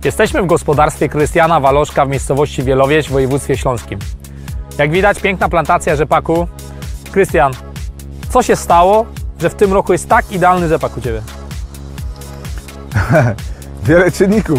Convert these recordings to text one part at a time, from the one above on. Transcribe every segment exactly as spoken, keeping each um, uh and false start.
Jesteśmy w gospodarstwie Krystiana Waloszka w miejscowości Wielowieś w województwie śląskim. Jak widać, piękna plantacja rzepaku. Krystian, co się stało, że w tym roku jest tak idealny rzepak u Ciebie? Wiele czynników.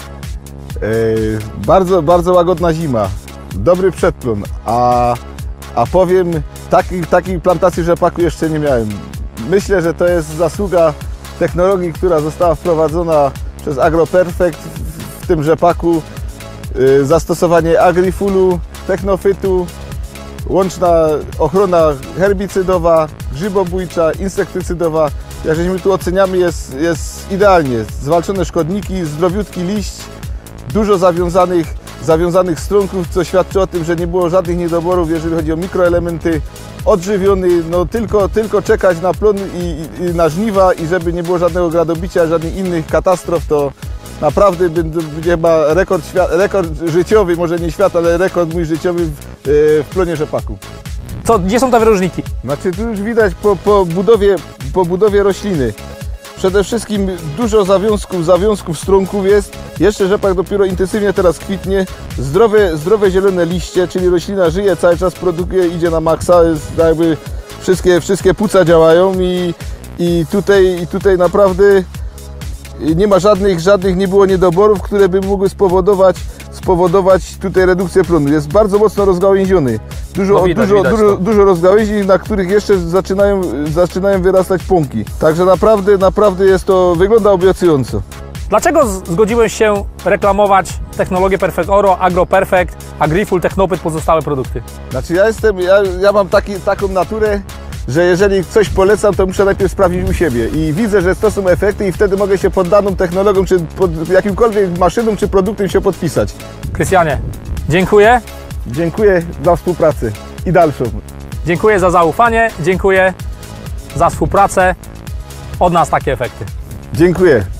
Yy, bardzo, bardzo łagodna zima. Dobry przedplon. A, a powiem, takiej, takiej plantacji rzepaku jeszcze nie miałem. Myślę, że to jest zasługa technologii, która została wprowadzona przez AgroPerfect w tym rzepaku. Yy, zastosowanie agrifulu, technofytu, łączna ochrona herbicydowa, grzybobójcza, insektycydowa. Jak żeśmy tu oceniamy, jest, jest idealnie. Zwalczone szkodniki, zdrowiutki liść, dużo zawiązanych, zawiązanych strunków, co świadczy o tym, że nie było żadnych niedoborów, jeżeli chodzi o mikroelementy. Odżywiony, no tylko, tylko czekać na plon i, i, i na żniwa i żeby nie było żadnego gradobicia, żadnych innych katastrof, to naprawdę będzie chyba rekord, rekord życiowy, może nie świata, ale rekord mój życiowy w, w plonie rzepaku. Co, gdzie są te wyróżniki? Znaczy tu już widać po, po, budowie, po budowie rośliny. Przede wszystkim dużo zawiązków, zawiązków strunków jest. Jeszcze rzepak dopiero intensywnie teraz kwitnie. Zdrowe, zdrowe zielone liście, czyli roślina żyje, cały czas produkuje, idzie na maksa. Jest jakby wszystkie, wszystkie płuca działają i, i, tutaj, i tutaj naprawdę nie ma żadnych, żadnych, nie było niedoborów, które by mogły spowodować, spowodować tutaj redukcję plonu. Jest bardzo mocno rozgałęziony. Dużo, no widać, dużo, widać dużo, dużo rozgałęzi, na których jeszcze zaczynają, zaczynają wyrastać pąki. Także naprawdę, naprawdę jest to, wygląda obiecująco. Dlaczego zgodziłeś się reklamować technologię Perfect Oro, AgroPerfect, Agriful, Technopyt, pozostałe produkty? Znaczy ja jestem, ja, ja mam taki, taką naturę, że jeżeli coś polecam, to muszę najpierw sprawdzić u siebie i widzę, że to są efekty i wtedy mogę się pod daną technologią, czy pod jakimkolwiek maszyną, czy produktem się podpisać. Krystianie, dziękuję. Dziękuję za współpracę i dalszą. Dziękuję za zaufanie, dziękuję za współpracę. Od nas takie efekty. Dziękuję.